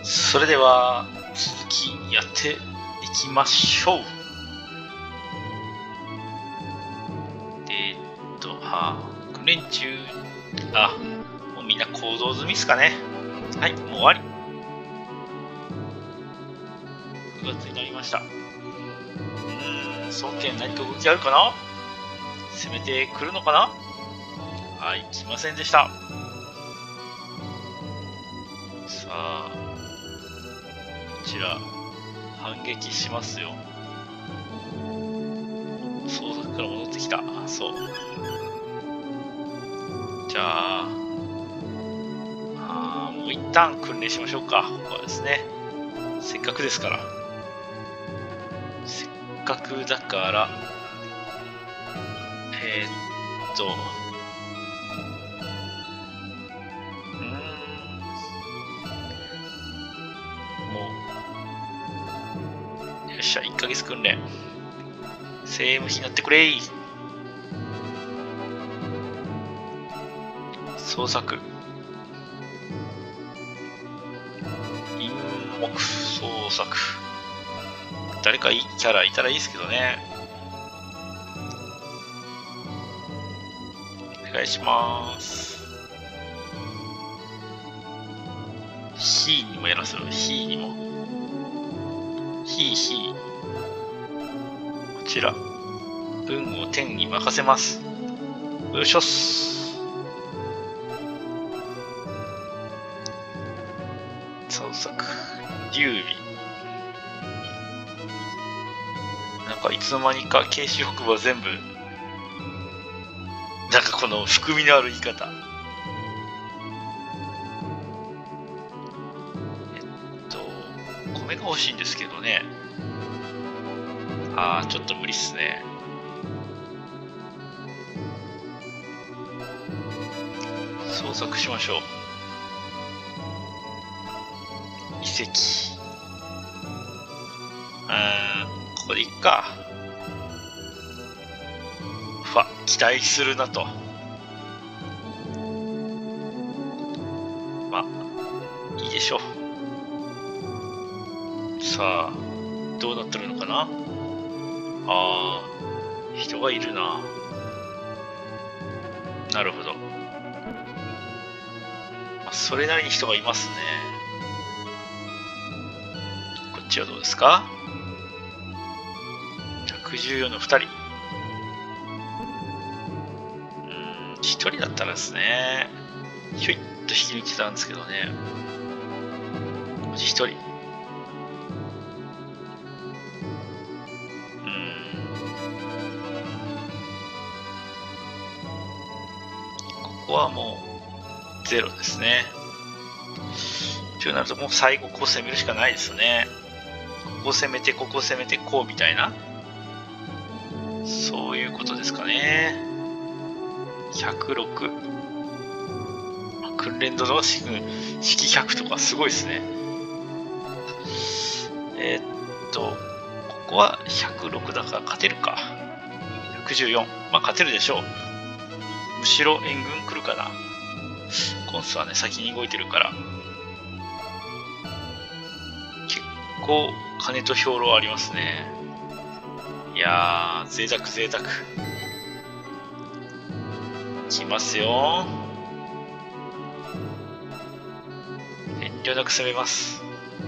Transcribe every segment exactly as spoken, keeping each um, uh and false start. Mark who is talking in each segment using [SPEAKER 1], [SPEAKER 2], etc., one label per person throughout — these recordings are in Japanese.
[SPEAKER 1] それでは続きやっていきましょう。えー、っとはあ訓練中、あもうみんな行動済みですかね。はい、もう終わり。くがつになりました。うーん、その点何か動きあるかな。攻めてくるのかな。はい、来ませんでした。さあこちら反撃しますよ。捜索から戻ってきた。そう。じゃあ、あもう一旦訓練しましょうか。ここはですね。せっかくですから。せっかくだから、えー、っと、うーん、もう、よっしゃ、いっかげつ訓練。セームになってくれい。捜索。陰目捜索。誰かいいキャラいたらいいですけどね。お願いします。ヒーにもやらせろ。ヒーにも。ヒーヒー。こちら。文を天に任せます。よいしょっす。捜索。劉備。なんかいつの間にか慶州北部は全部、なんかこの含みのある言い方。えっと、米が欲しいんですけどね。あー、ちょっと無理っすね。捜索しましょう。遺跡。うーん、ここでいっか。ふわ、期待するなと。まあ、いいでしょう。さあ、どうなってるのかな。あー、人がいるな。なるほど。まあ、それなりに人がいますね。こっちはどうですか。ひゃくじゅうよんのふたり。うーん、ひとりだったらですね、ひょいっと引き抜きたんですけどね。ひとり。うーん。ここはもうゼロですね。となるともう最後ここ攻めるしかないですよね。ここ攻めてここ攻めてこうみたいな、そういうことですかね。ひゃくろく。訓練度の式ひゃくとかすごいですね。えー、っとここはひゃくろくだから勝てるか。ひゃくじゅうよん、まあ勝てるでしょう。むしろ援軍来るかな。コンスはね先に動いてるから。結構金と兵糧ありますね。いやー、贅沢贅沢。きますよ。遠慮なく攻めます。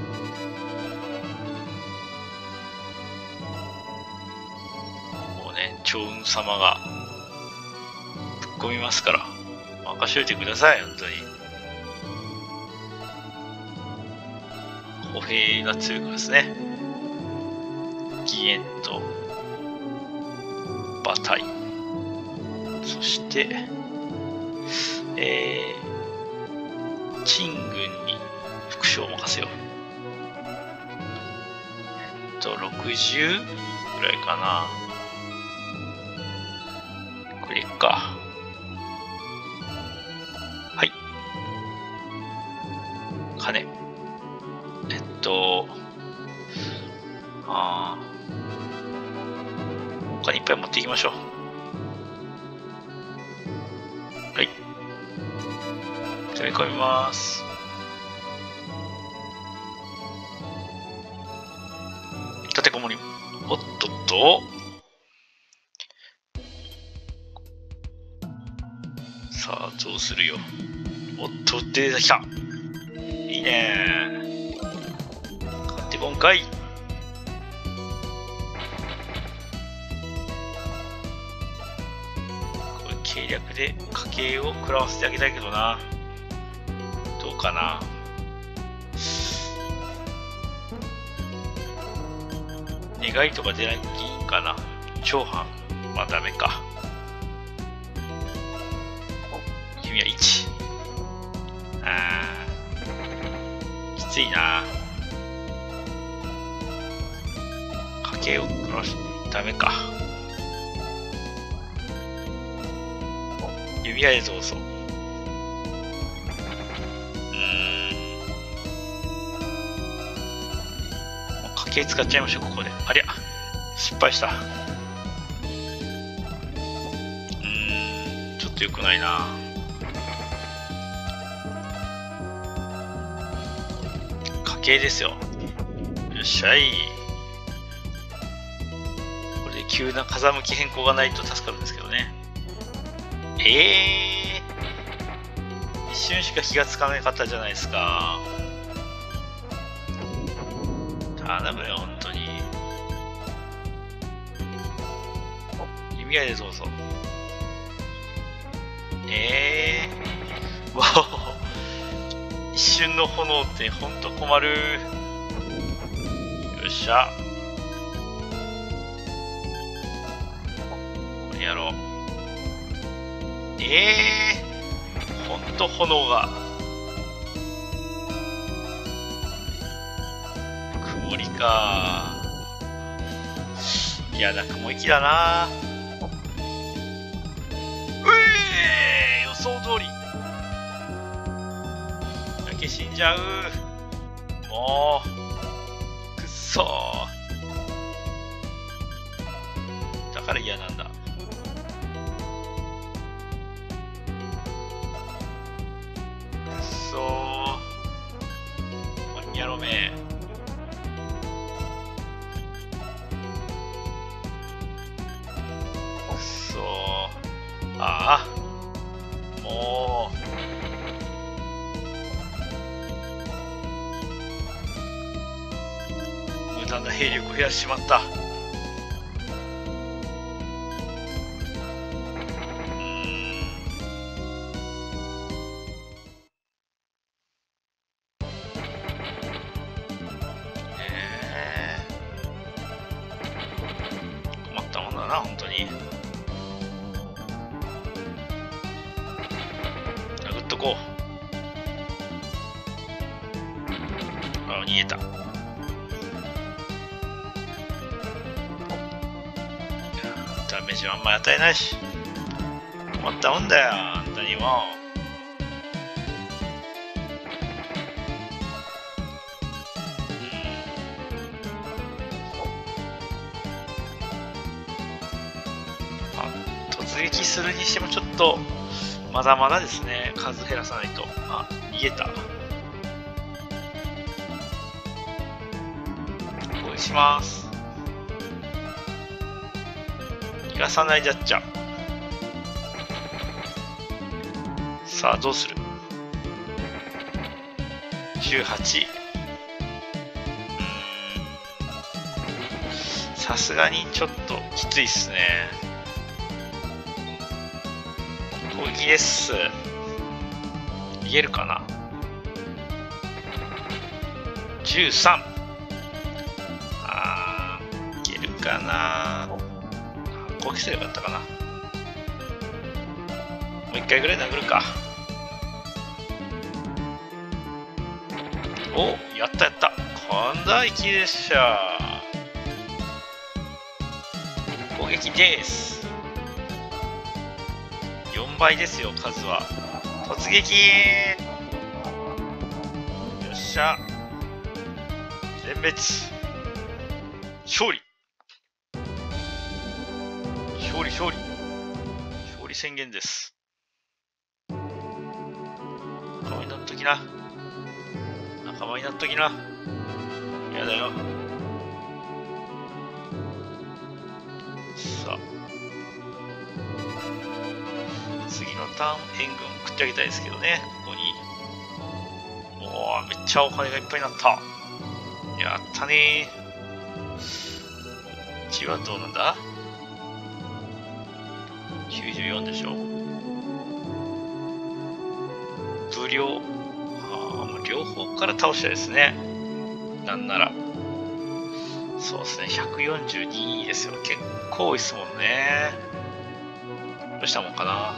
[SPEAKER 1] もうね、趙雲様がぶっ込みますから、任しといてください、本当に。歩兵が強いからですね。義援と馬隊。そして、えー、陳軍に副将を任せよう。えっと、ろくじゅうぐらいかな。これいっか。はい。金。えっと、あー、他にいっぱい持っていきましょう。はい。攻め込みます。 おっとっと。さあ、どうするよ。おっと、出てきた。いいね。勝って今回。これ、計略で家計を食らわせてあげたいけどな。どうかな。願いとか出ないといいんかな。長藩。まあダメか。弓はいち。あー、きついな。家計を食らわし、ダメか。弓矢でどうぞ。家計使っちゃいましょう、ここで。ありゃ、失敗した。うーん、ちょっと良くないな。家計ですよ。よっしゃい。これで急な風向き変更がないと助かるんですけどね。えー、一瞬しか気がつかなかったじゃないですか。頼むよ、本当に。弓矢でどうぞ。えー、わお、一瞬の炎ってほんと困る。よっしゃ。これやろう。えー、ほんと炎が。曇りか。いやだ、雲行きだな。うえー、予想通り。だけ死んじゃう。もうくっそー。だから嫌なんだ。くっそー。マニアロメ。ああ、もう無駄な兵力を増やしちまった。うーん、えー、困ったもんだな、本当に。こう。あ、逃げた。ダメージはあんまり与えないし。困ったもんだよ、あんたにも。まあ、突撃するにしてもちょっとまだまだですね。数減らさないと。あ、逃げた。こうします。逃がさないじゃっちゃ。さあ、どうする？じゅうはち。さすがにちょっときついっすね。攻撃です。いけるかな。じゅうさん。あー、いけるかな。攻撃すればよかったかな。もう一回ぐらい殴るか。お、やったやった。今度は息でしょ。攻撃です。よんばいですよ、数は。突撃。よっしゃ。全滅。勝利。勝利勝利。勝利宣言です。仲間になっときな。仲間になっときな。やだよ。 次のターン援軍送ってあげたいですけどね、ここに。おー、めっちゃお金がいっぱいになった。やったねー。こっちはどうなんだ ?きゅうじゅうよん でしょ。無料。ああ、もう両方から倒したいですね。なんなら。そうですね、ひゃくよんじゅうにですよ。結構多いですもんね。どうしたもんかな。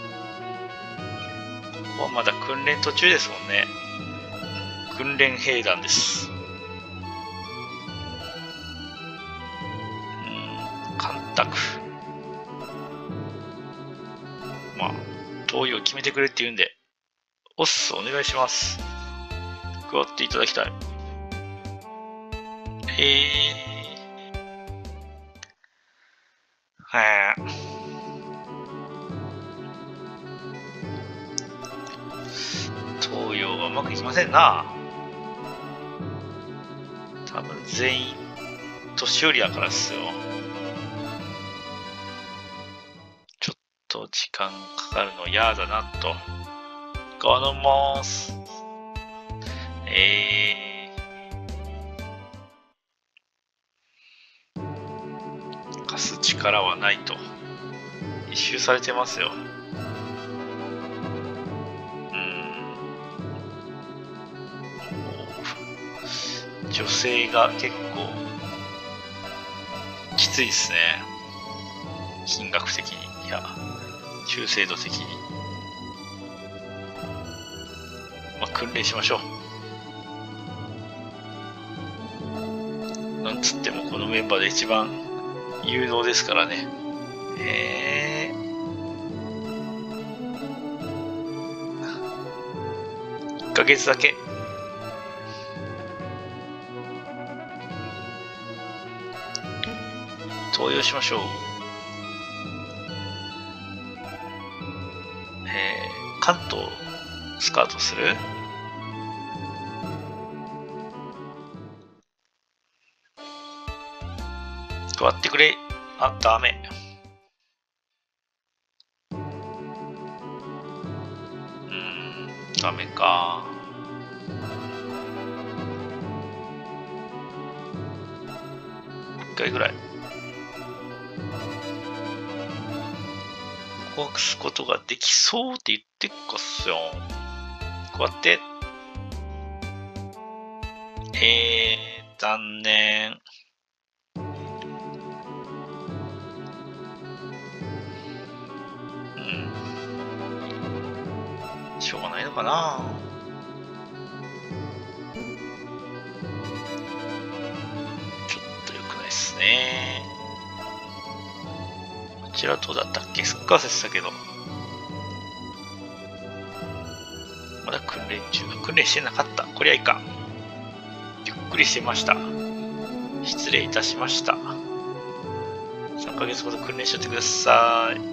[SPEAKER 1] ここはまだ訓練途中ですもんね。訓練兵団です。うん、干拓。まあ、投与を決めてくれって言うんで、おっす、お願いします。加わっていただきたい。えー。はぁ。投与はうまくいきませんな。多分全員、年寄りやからっすよ。ちょっと時間かかるの嫌だなと。頼ます。えー。貸す力はないと。一周されてますよ。うん。女性が結構きついですね。金額的に。いや、忠誠度的に。まあ、訓練しましょう。なんつってもこのメンバーで一番有能ですからね。へえー。いっかげつだけ。投与しましょう。えー、関東スカウトする？変わってくれ。あ、ダメ。うーん、ダメか。一回ぐらい。動かすことができそうって言ってっかっすよ。こうやって。えー、残念。うん。しょうがないのかな。ちょっと良くないっすね。こちらどうだったっけ？すっか忘れてたけど。まだ訓練中。訓練してなかった。こりゃいかん。ゆっくりしてました。失礼いたしました。さんかげつほど訓練しとってください。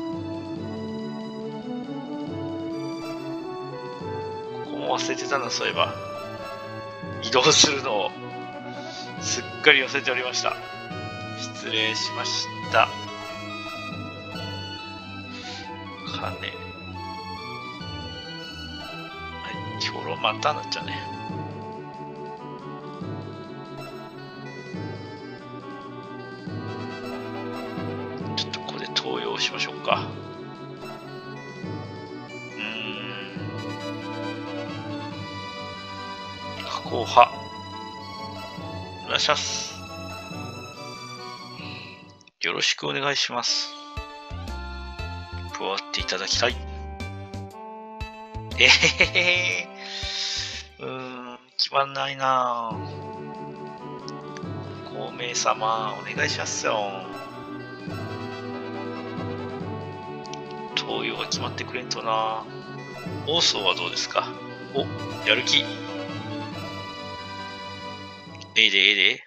[SPEAKER 1] ここも忘れてたな、そういえば。移動するのをすっかり忘れておりました。失礼しました。金。はい、兵糧またなっちゃうね。ちょっとここで投与しましょうか。うーん。加工派。お願いします。よろしくお願いします。加わっていただきたい。えへへへ。うーん、決まんないなぁ。孔明様、お願いしますよ。投与が決まってくれんとな。王曹はどうですか？お、やる気。ええでええで。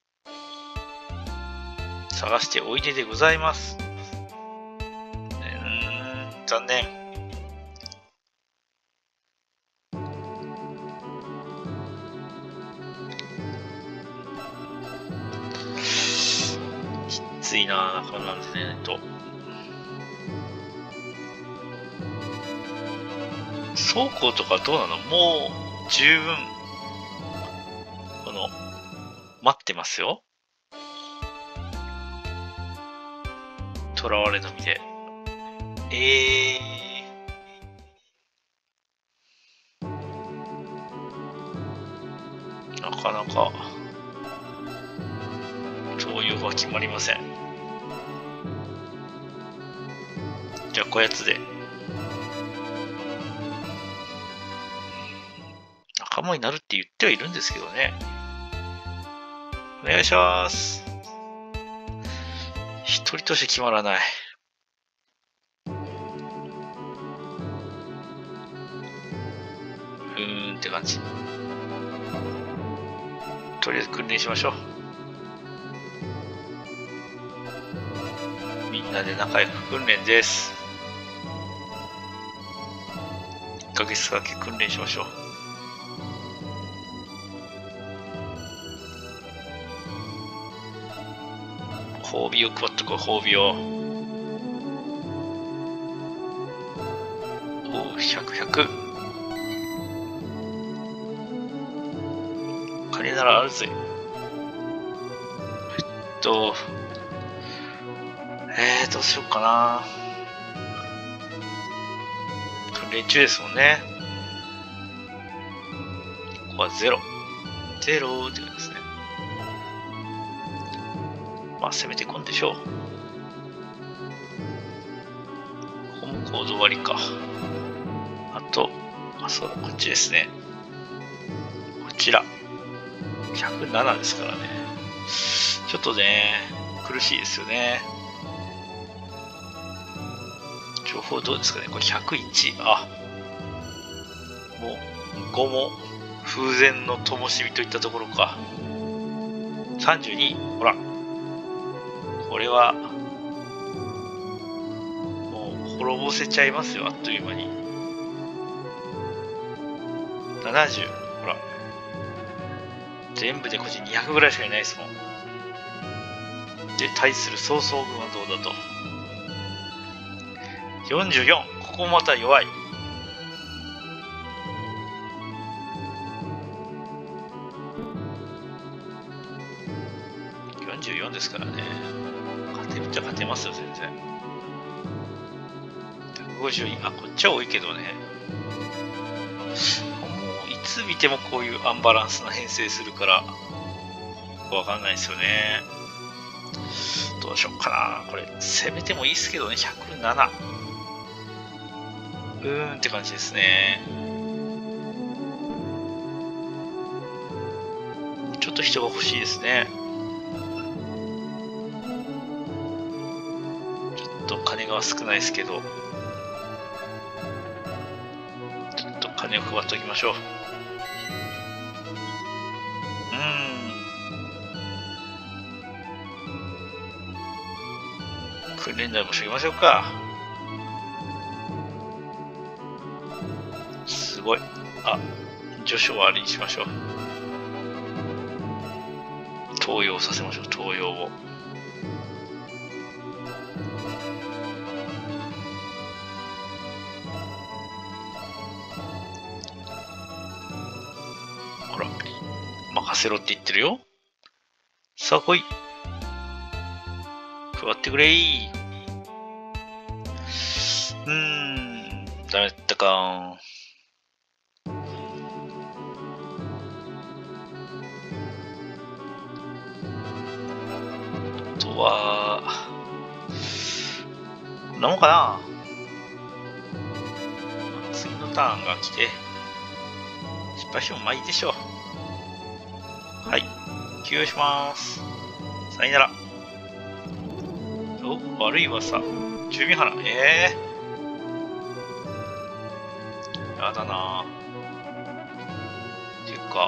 [SPEAKER 1] 探しておいででございます。うーん、残念。きついなぁ、仲間なんでねと。 走行とかどうなの？もう十分この待ってますよ。囚われの身で。えー、なかなか投与が決まりません。じゃあこやつで仲間になるって言ってはいるんですけどね。お願いします。一人として決まらない。うーんって感じ。とりあえず訓練しましょう。みんなで仲良く訓練です。いっかげつだけ訓練しましょう。褒美を配っとこう、褒美を。おう、ひゃく、ひゃく。金ならあるぜ。えっと、えー、どうしようかな。訓練中ですもんね。ここはゼロ。ゼロって感じですね。まあ、攻めてこんでしょう。ここも行動終わりか。あと、あ、そうだ、こっちですね。こちら。ひゃくななですからね。ちょっとね、苦しいですよね。情報どうですかね。これひゃくいち。あ、もうごも風前の灯火といったところか。さんじゅうに。ほら。これは、もう滅ぼせちゃいますよ。あっという間に。ななじゅう。ほら。全部でこっちにひゃくぐらいしかいないですもん。で、対する曹操軍はどうだと。よんじゅうよん。ここまた弱い。よんじゅうよんですからね。勝てるっちゃ勝てますよ、全然。ひゃくごじゅうに。あ、こっちは多いけどね。もう、いつ見てもこういうアンバランスな編成するから、わかんないですよね。どうしよっかな。これ、攻めてもいいですけどね、ひゃくなな。うーんって感じですね。ちょっと人が欲しいですね。ちょっと金が少ないですけど、ちょっと金を配っておきましょう。うーん。訓練台もしときましょうか。すごい。あ、助手はあれにしましょう。登用させましょう、登用を。ほら、任せろって言ってるよ。さあ来い。配ってくれー。うーん、ダメだったか。あとは、こんなもんかな。次のターンが来て、失敗してもまあいいでしょう。はい、休養します。さよなら。お、悪い噂。十味花。ええー。やだな。ていうか、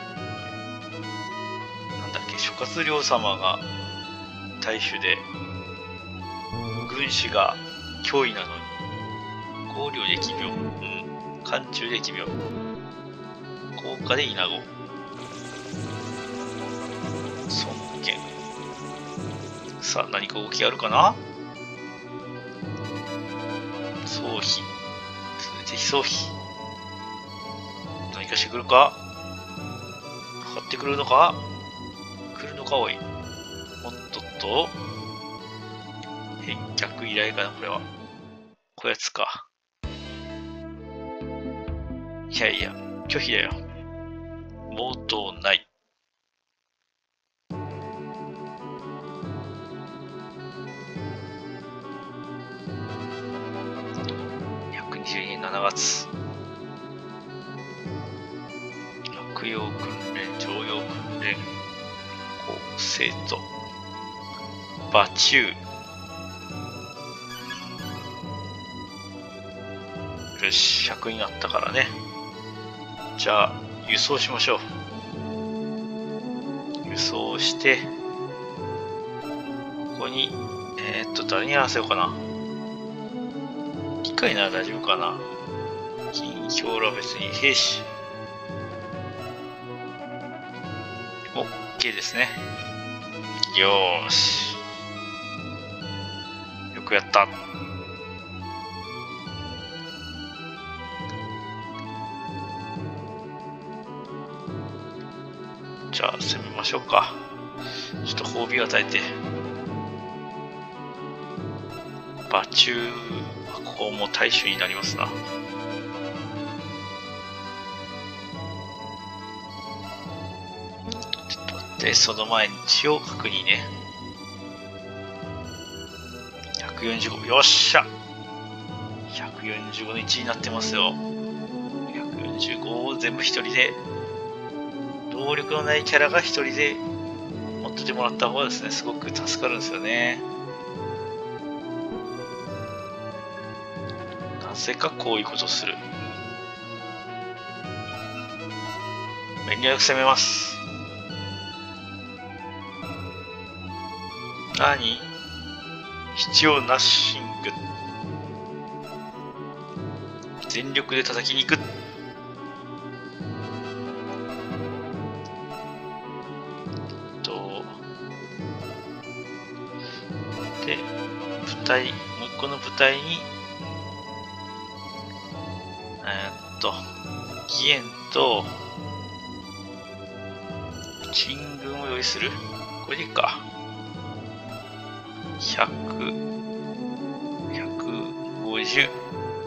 [SPEAKER 1] なんだっけ、諸葛亮様が大衆で、軍師が脅威なのに、高陵で奇病、うん、漢中で奇病、高価で稲子、尊厳。さあ、何か動きあるかな。総費、続いて非総費。 何かしてくるか、かかってくるのか、来るのか。おい、おっとっと、返却依頼かな、これは。こやつか。いやいや、拒否だよ。応答ない。ひゃくにじゅうにねんしちがつ。落葉訓練、常用訓練、こう、生徒、馬中。よし、ひゃくになったからね。じゃあ、輸送しましょう。輸送して、ここに、えー、っと、誰に合わせようかな。機械なら大丈夫かな。金票は別に兵士。OK ですね。よーし。よくやった。じゃあ攻めましょうか。ちょっと褒美を与えて。馬中はここも大衆になりますな。ちょっと待って、その前に血を確認ね。ひゃくよんじゅうご、よっしゃ。ひゃくよんじゅうごのいちになってますよ。ひゃくよんじゅうごを全部一人で、能力のないキャラが一人で持っててもらった方がですね、すごく助かるんですよね。なぜかこういうことをする。遠慮なく攻めます。何？必要ナッシング。全力で叩きに行く。とで、部隊、もう一個の部隊にえー、っと義援と進軍を用意する。これでいいか。ひゃく、ひゃくごじゅう。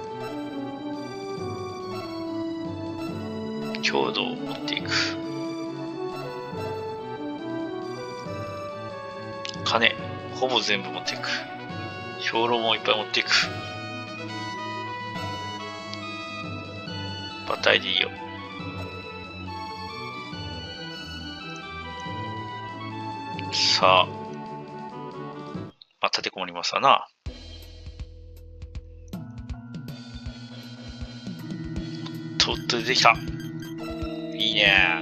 [SPEAKER 1] 強度を持っていく。金、ほぼ全部持っていく。兵糧もいっぱい持っていく。馬隊でいいよ。さあ、まあ、立てこもりますわな。とっと出てきた。いいね。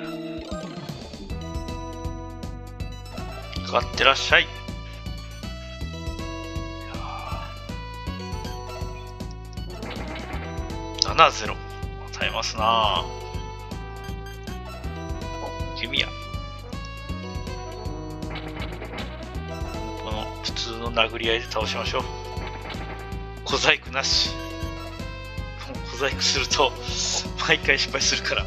[SPEAKER 1] かかってらっしゃい。ななゼロ。与えますな。弓矢。この普通の殴り合いで倒しましょう。小細工なし。小細工すると毎回失敗するから。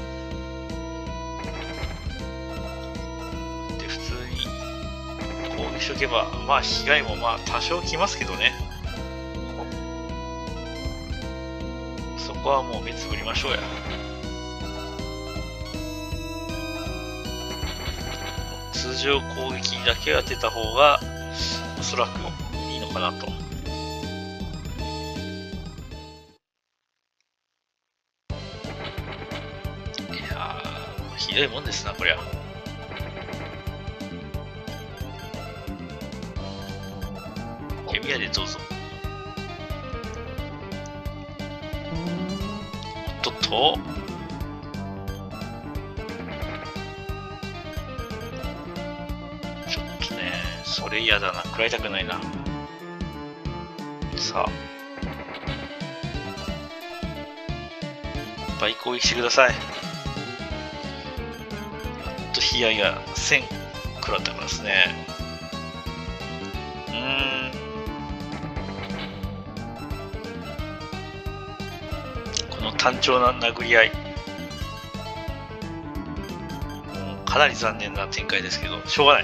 [SPEAKER 1] で、普通に攻撃しとけば、まあ被害もまあ多少きますけどね。そこはもう目つぶりましょうや。通常攻撃だけ当てた方がおそらくいいのかなと。いやー、ひどいもんですな、こりゃ。弓矢でどうぞ。おっとっと。ちょっとね、それ嫌だな。食らいたくないな。さあ。いっぱい攻撃してください。やっと被害がせん食らったからですね。うーん。この単調な殴り合い。 かなり残念な展開ですけど、しょうがない。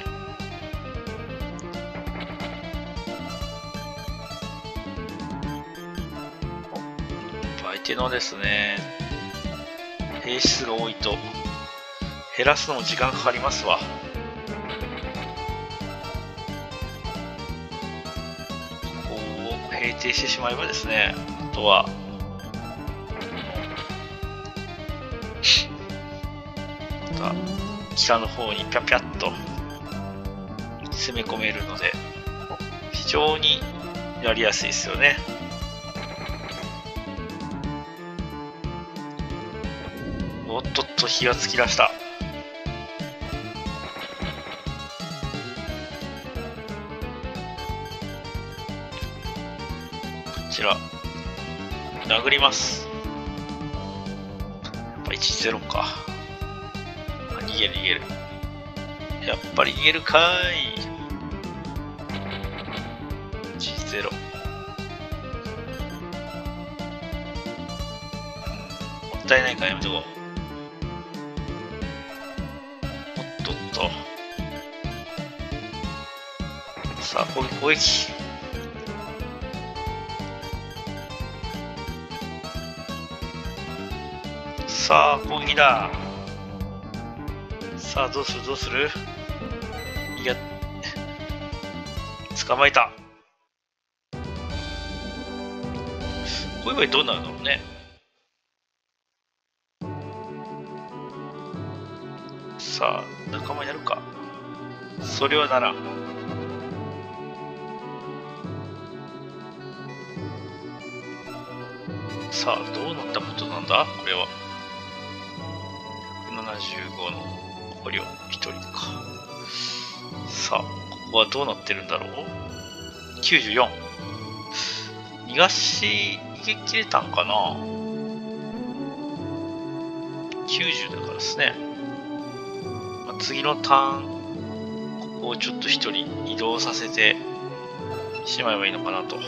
[SPEAKER 1] 相手のですね、兵数が多いと減らすのも時間かかりますわ。ここを平定してしまえばですね、あとはまた北の方にピャピャッと攻め込めるので非常にやりやすいですよね。おっとっと火がつきだした。こちら殴ります。やっぱいちゼロか。逃げる逃げる。やっぱり逃げるかーい。いちゼロ。もったいないからやめとこう。おっとっと。さあ攻撃攻撃。さあ攻撃だ。さあどうするどうする。いや捕まえた。こういう場合どうなるんだろうね。さあ仲間になるか。それはならん。さあどうなったことなんだこれは。ひゃくななじゅうごの捕虜ひとりか。さあここはどうなってるんだろう。きゅうじゅうよん。逃がし逃げ切れたんかな。きゅうじゅうだからですね。まあ、次のターンここをちょっとひとり移動させてしまえばいいのかなと。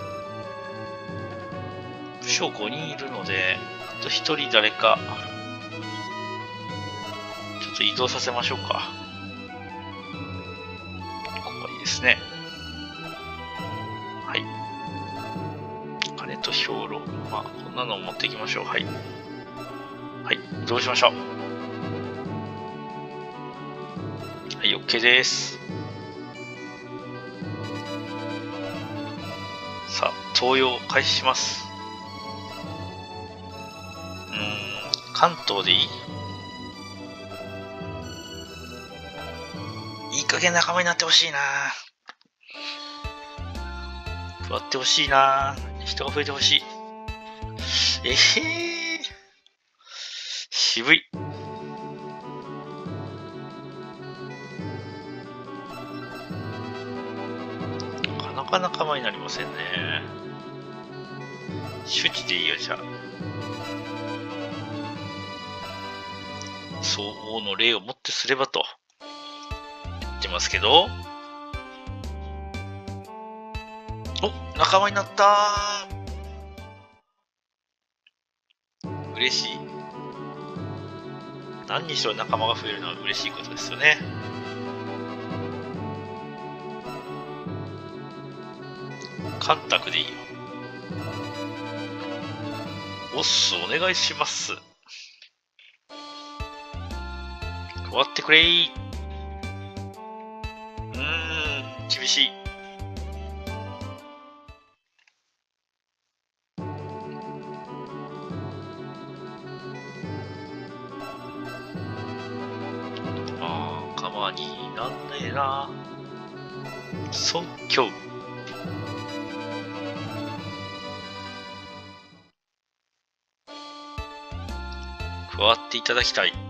[SPEAKER 1] 武将ごにんいるのであとひとり誰かちょっと移動させましょうか。ここがいいですね。はい。金と兵糧。まあ、こんなのを持っていきましょう。はい。はい、移動しましょう。はい、OK です。さあ、投与を開始します。うーん、関東でいい？いい加減仲間になってほしいな。加わってほしいな。人が増えてほしい。えへー。渋い。なかなか仲間になりませんね。手記でいいよ、じゃあ。相応の礼をもってすればと言ってますけど。お、仲間になったー。嬉しい。何にしろ仲間が増えるのは嬉しいことですよね。干拓でいいよ。おっす、お願いします。加わってくれー。うーん、厳しい。ああ、かまになんねえな。即興。加わっていただきたい。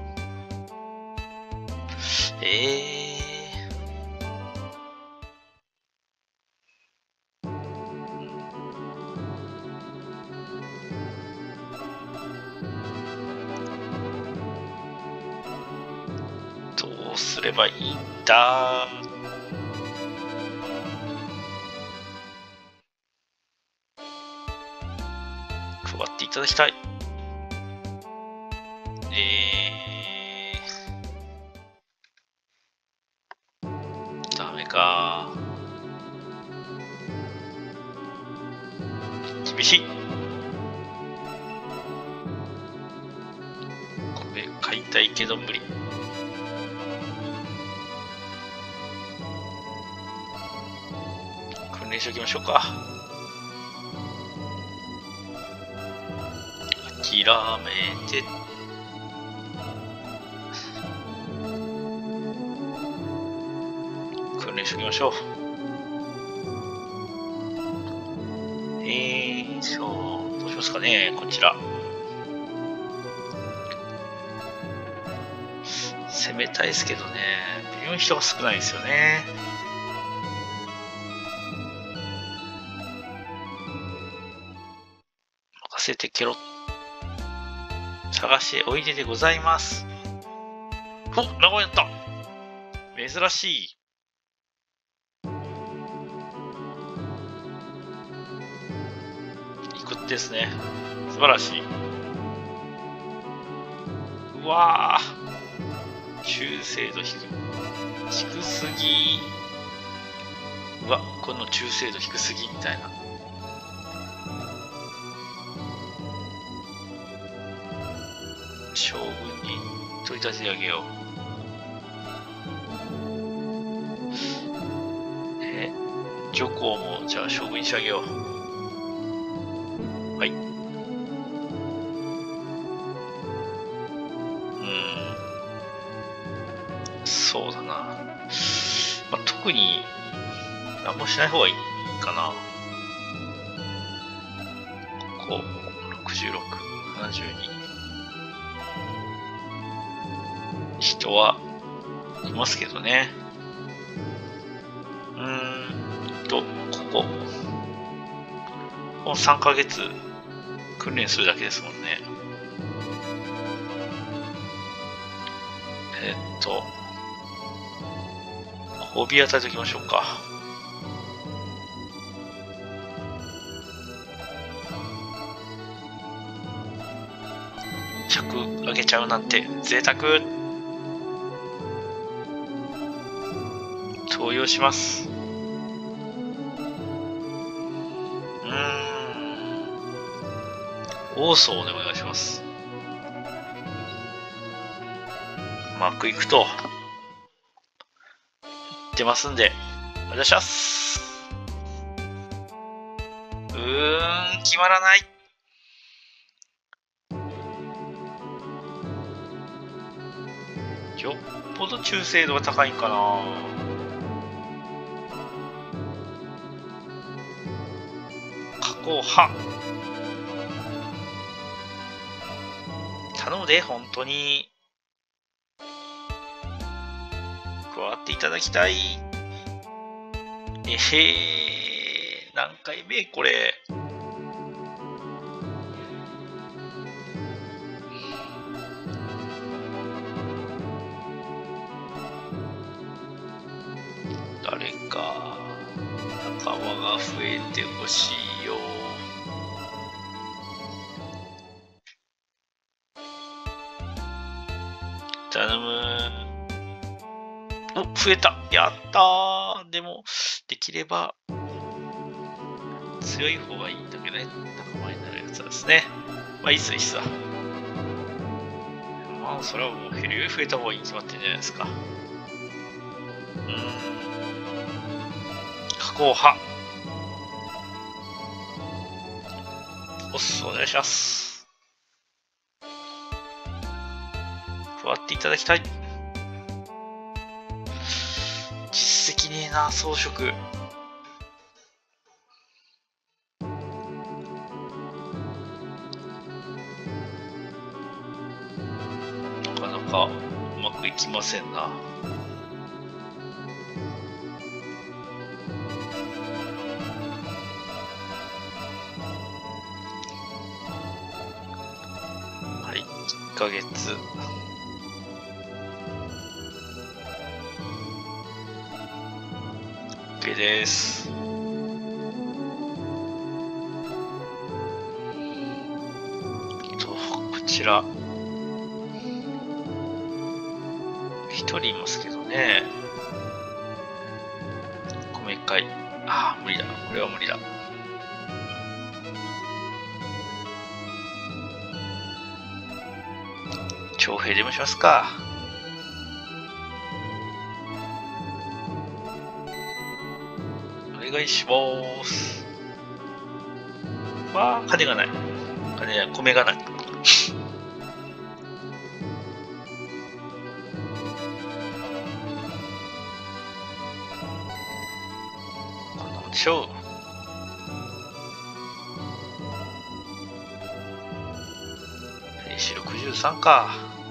[SPEAKER 1] えー、どうすればいいんだ。加わっていただきたい。え厳しい。米買いたいけど無理。訓練しておきましょうか。諦めて。訓練しておきましょう。えー、そう、どうしますかね、こちら。攻めたいですけどね、微妙に人が少ないですよね。任せてケロ。探しておいででございます。お、名古屋やった。珍しい。いくですね。素晴らしい。うわー、中精度低い。低すぎ。うわ、この中精度低すぎみたいな。将軍に取り立ててあげよう。え、女皇もじゃあ将軍にしてあげよう。はい。うん。そうだな。まあ、特に何もしない方がいいかな。ここ、ろくじゅうろく、ななじゅうに。人はいますけどね。うーんと、ここ。このさんかげつ訓練するだけですもんね。えっと、褒美与えておきましょうか。ひゃくあげちゃうなんて贅沢。投与します。うーん。王将でお願いします。うまくいくと言ってますんで、お願いします。うーん、決まらない。よっぽど忠誠度が高いんかな。加工派。頼むで、本当に。加わっていただきたい。えへー、何回目これ。誰か仲間が増えてほしいよ。頼む。お、増えた。やったー。でも、できれば強い方がいいんだけどね。仲間になるやつはですね。まあいいっすいいっすわ。まあそれはもう減るより増えた方がいいに決まってるんじゃないですか。うーん。加工派。おっす、お願いします。加わっていただきたい。実績ねえな、装飾。なかなかうまくいきませんな。はい、いっかげつ。OK です。と、こちら。一人いますけどね。米会。ああ、無理だ。これは無理だ。 徴兵でもしますか。お願いします。わあ、金がない。金や米がない。こんなもんでしょう。兵士ろくじゅうさんか。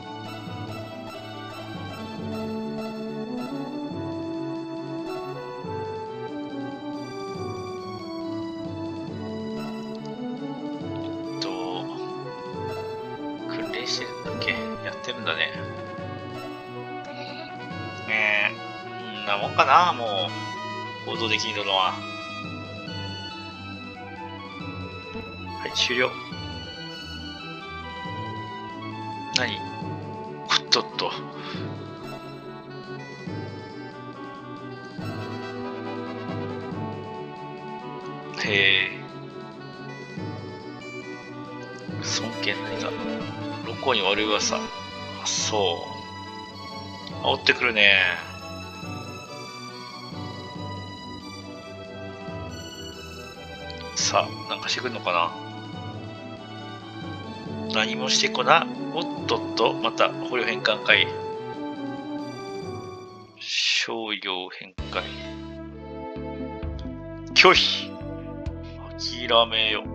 [SPEAKER 1] してるんだっけ？やってるんだね。えー、んなもんかな、もう、行動できるのは。はい、終了。何？おっとっと。へえ。尊敬何が？六甲に悪い噂。あ、そう。煽ってくるね。さあ、なんかしてくるのかな？何もしてこな。おっとっと、また捕虜返還会。商業返還。拒否。諦めよ。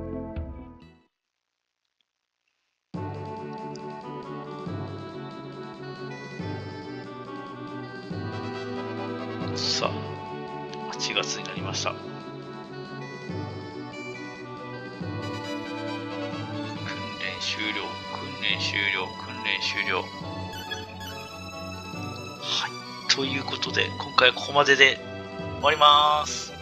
[SPEAKER 1] さあ、はちがつになりました。訓練終了、訓練終了、訓練終了。はい、ということで、今回はここまでで終わります。